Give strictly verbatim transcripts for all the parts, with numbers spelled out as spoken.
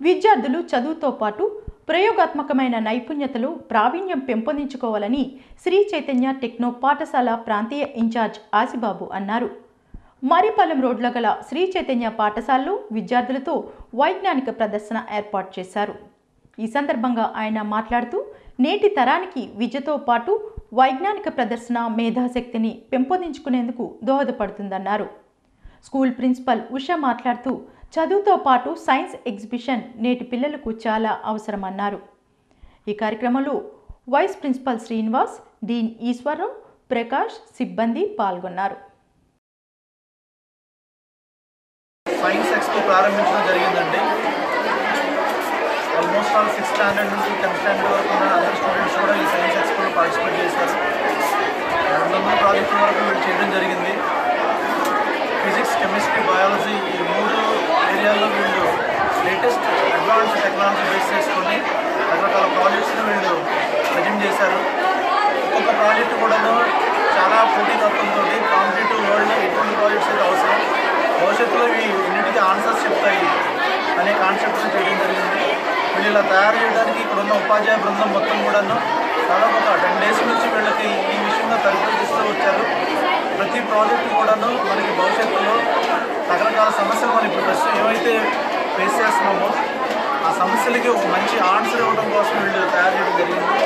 విద్యార్థులు చదువుతో పాటు ప్రయోగాత్మకమైన నైపుణ్యతలు ప్రావీణ్యం పెంపొందించుకోవాలని శ్రీ చైతన్య టెక్నో పాఠశాల ప్రాంతీయ ఇన్ఛార్జ్ ఆసిబాబు అన్నారు. మరిపాలెం రోడ్ల గల శ్రీ చైతన్య పాఠశాలలో విద్యార్థులతో వైజ్ఞానిక ప్రదర్శన ఏర్పాటు చేశారు. ఈ సందర్భంగా ఆయన మాట్లాడుతూ నేటి తరానికి విద్యతో పాటు వైజ్ఞానిక ప్రదర్శన మేధాశక్తిని పెంపొందించుకునేందుకు దోహదపడుతుందన్నారు. స్కూల్ ప్రిన్సిపల్ ఉష మాట్లాడుతూ చదువుతో పాటు సైన్స్ ఎగ్జిబిషన్ నేటి పిల్లలకు చాలా అవసరమన్నారు. ఈ కార్యక్రమంలో vice principal Srinivas, dean Eswararao, Prakash సిబ్బంది పాల్గొన్నారు. సైన్స్ ఎక్స్పో ప్రారంభించడం జరిగిందండి. ఆల్మోస్ట్ ఆల్ సిక్స్త్ స్టాండర్డ్ నుంచి టెన్త్ స్టాండర్డ్ వరకు ఉన్న అందరు స్టూడెంట్స్ కూడా ఈ సైన్స్ ఎక్స్పోలో పార్టిసిపేట్ చేశారు. రెండు వందల ప్రాజెక్టుల వరకు వీళ్ళు చేయడం జరిగింది. ఫిజిక్స్, కెమిస్ట్రీ, బయాలజీ ఈ మూడు ఏరియాల్లో వీళ్ళు లేటెస్ట్ అడ్వాన్స్ టెక్నాలజీ బేస్ చేసుకొని రకరకాల ప్రాజెక్ట్స్ని వీళ్ళు ప్రజెంట్ చేశారు. ఒక్కొక్క ప్రాజెక్టు కూడాను చాలా పోటీతత్వంతో కాంపిటేటివ్ వరల్డ్లో ఎటువంటి ప్రాజెక్ట్స్ అయితే అవసరం, భవిష్యత్తులో ఇవి ఇన్నిటికీ ఆన్సర్స్ చెప్తాయి అనే కాన్సెప్ట్స్ చేయడం జరిగింది. వీళ్ళు ఇలా తయారు చేయడానికి ఇక్కడ ఉన్న ఉపాధ్యాయ బృందం మొత్తం కూడాను దాదాపు ఒక టెన్ డేస్ నుంచి వీళ్ళకి ఈ విషయంగా తరగతులు ఇస్తూ వచ్చారు. ప్రతి ప్రాజెక్టు కూడాను మనకి భవిష్యత్తులో రకరకాల సమస్యలు మనం ఇప్పుడు ప్రస్తుతం ఏమైతే ఫేస్ చేస్తున్నామో ఆ సమస్యలకి ఒక మంచి ఆన్సర్ ఇవ్వడం కోసం వీళ్ళు తయారు చేయడం జరిగింది.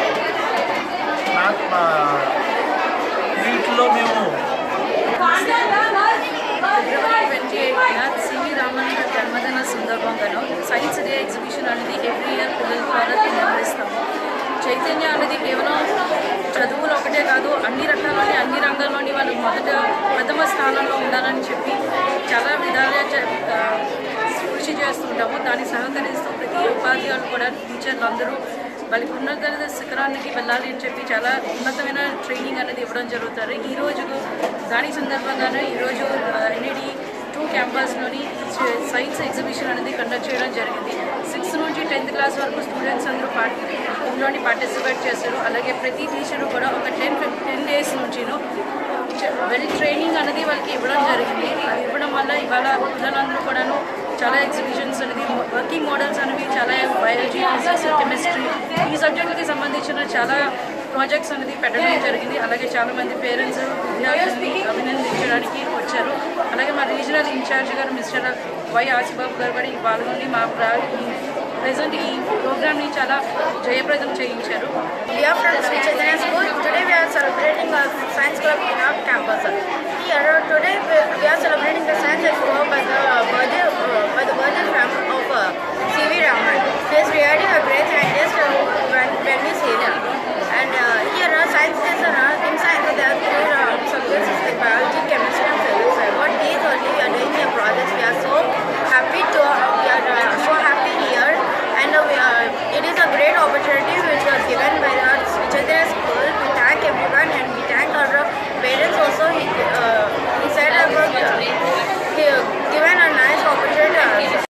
వీటిలో మేము ఫిబ్రవరి ట్వంటీ ఎయిట్న సివి రామన్ జన్మదిన సందర్భంగాను సైన్స్ డే ఎగ్జిబిషన్ అనేది ఎవ్రీ ఇయర్ పిల్లల ద్వారా నిర్వహిస్తాము. చైతన్య అనేది కేవలం చదువులు ఒకటే కాదు, అన్ని రకాలని అన్ని రంగాల్లోని వాళ్ళు మొదట ప్రథమ స్థానంలో ఉండాలని చెప్పి చాలా విధాలుగా కృషి చేస్తుంటాము. దాన్ని సహకరిస్తూ ప్రతి ఉపాధ్యాయులు కూడా టీచర్లు అందరూ వాళ్ళకి ఉన్నత శిఖరానికి వెళ్ళాలి అని చెప్పి చాలా ఉన్నతమైన ట్రైనింగ్ అనేది ఇవ్వడం జరుగుతుంది. ఈరోజు దాని సందర్భంగానే ఈరోజు ఎన్ఈడి టూ క్యాంపస్లోని సైన్స్ ఎగ్జిబిషన్ అనేది కండక్ట్ చేయడం జరిగింది. సిక్స్త్ నుంచి టెన్త్ క్లాస్ వరకు స్టూడెంట్స్ అందరూ పార్టి ఇందులోని పార్టిసిపేట్ చేశారు. అలాగే ప్రతి టీచరు కూడా ఒక టెన్ టెన్ డేస్ నుంచిను వెల్ ట్రైనింగ్ అనేది వాళ్ళకి ఇవ్వడం జరిగింది. అది ఇవ్వడం వల్ల ఇవాళ పిల్లలందరూ కూడాను చాలా ఎగ్జిబిషన్స్ అనేది వర్కింగ్ మోడల్స్ అనేవి చాలా బయాలజీ, ఫిజిక్స్, కెమిస్ట్రీ ఈ సబ్జెక్టులకి సంబంధించిన చాలా ప్రాజెక్ట్స్ అనేది పెట్టడం జరిగింది. అలాగే చాలామంది పేరెంట్స్ విద్యార్థుల్ని అభినందించడానికి వచ్చారు. అలాగే మా రీజనల్ ఇన్ఛార్జ్ గారు మిస్టర్ వై ఆసిబాబు గారు కూడా పాల్గొని మా ప్రెజెంట్ ఈ ప్రోగ్రామ్ని చాలా జయప్రదం చేయించారు. We are from Sri Chaitanya School. Today we are celebrating our science club in our campus. Here today we are celebrating the science expo by the birthday uh, by the birthday of uh, C V Raman. He is really a great